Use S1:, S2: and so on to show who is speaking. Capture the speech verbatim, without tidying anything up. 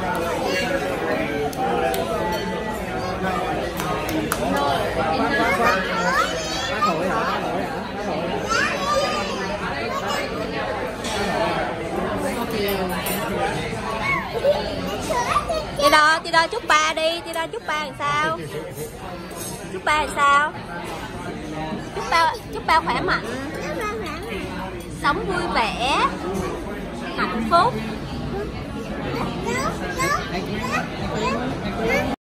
S1: Đi đo, đi đo chúc ba đi, đi đo chúc ba làm sao? Chúc ba làm sao? Chúc ba, chúc ba khỏe mạnh, sống vui vẻ, hạnh phúc.